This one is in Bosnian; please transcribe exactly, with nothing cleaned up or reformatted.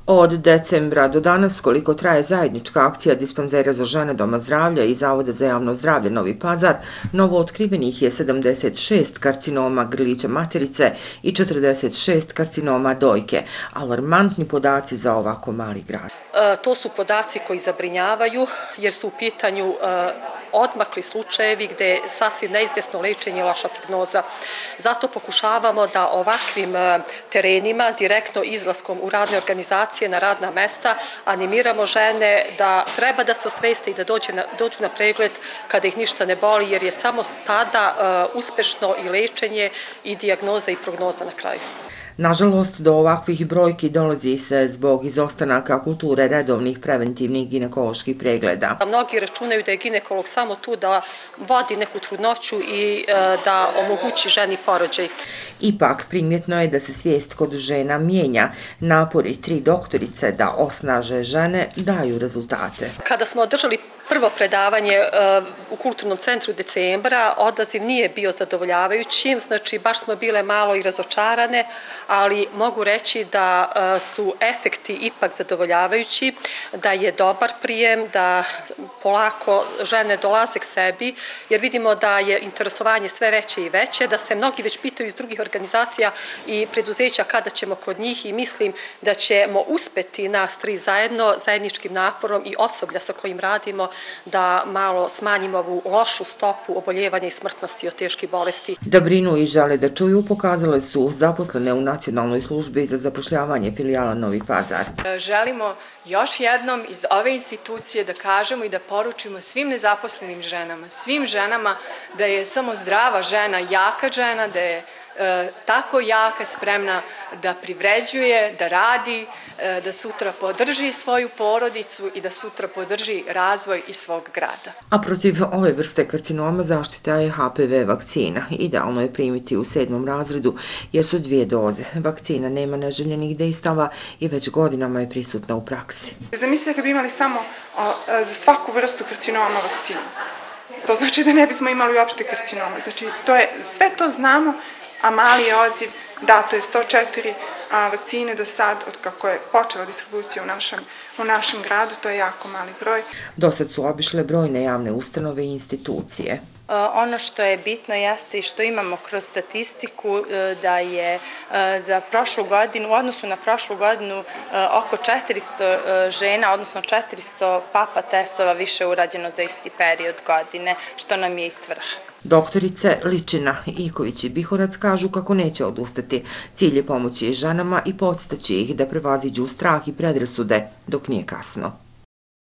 Od decembra do danas, koliko traje zajednička akcija dispanzera za žene Doma zdravlja i Zavoda za javno zdravlje Novi Pazar, novo otkrivenih je sedamdeset šest karcinoma grlića materice i četrdeset šest karcinoma dojke. Alarmantni podaci za ovako mali grad. To su podaci koji zabrinjavaju jer su u pitanju odmakli slučajevi gde je sasvim neizvjesno lečenje i loša prognoza. Zato pokušavamo da ovakvim terenima, direktno izlaskom u radne organizacije na radna mesta, animiramo žene da treba da se osveste i da dođu na pregled kada ih ništa ne boli, jer je samo tada uspešno i lečenje i dijagnoza i prognoza na kraju. Nažalost, do ovakvih brojki dolazi se zbog izostanaka kulture redovnih preventivnih ginekoloških pregleda. Mnogi računaju da je ginekolog samo tu da vodi neku trudnoću i da omogući ženi porođaj. Ipak, primjetno je da se svijest kod žena mijenja. Napori tri doktorice da osnaže žene daju rezultate. Kada smo održali prvo predavanje u Kulturnom centru decembra, odaziv nije bio zadovoljavajući, znači baš smo bile malo i razočarane, ali mogu reći da su efekti ipak zadovoljavajući, da je dobar prijem, da polako žene dolaze k sebi, jer vidimo da je interesovanje sve veće i veće, da se mnogi već pitaju iz drugih organizacija i preduzeća kada ćemo kod njih i mislim da ćemo uspeti nas tri zajedno, zajedničkim naporom i osoblja sa kojim radimo, da malo smanjimo ovu lošu stopu oboljevanja i smrtnosti od teških bolesti. Da brinu i žele da čuju, pokazale su zaposlene u Nacionalnoj službi za zapošljavanje filijala Novi Pazar. Želimo još jednom iz ove institucije da kažemo i da poručimo svim nezaposlenim ženama, svim ženama da je samo zdrava žena jaka žena, da je tako jaka, spremna da privređuje, da radi, da sutra podrži svoju porodicu i da sutra podrži razvoj i svog grada. A protiv ove vrste karcinoma zaštita je H P V vakcina. Idealno je primiti u sedmom razredu jer su dvije doze. Vakcina nema neželjenih dejstava i već godinama je prisutna u praksi. Zamislite kad bi imali samo za svaku vrstu karcinoma vakcinu. To znači da ne bismo imali uopšte karcinoma. Znači, to je, sve to znamo, a mali je odziv, da, to je sto četiri vakcine do sad, od kako je počela distribucija u našem, u našem gradu, to je jako mali broj. Do sad su obišle brojne javne ustanove i institucije. Ono što je bitno jeste i što imamo kroz statistiku da je za prošlu godinu, u odnosu na prošlu godinu, oko četiristo žena, odnosno četiristo papa testova više urađeno za isti period godine, što nam je i svrha. Doktorice Ličina, Iković i Bihorac kažu kako neće odustati. Cilj je pomoći ženama i podstaći ih da prevaziđu strah i predrasude dok nije kasno.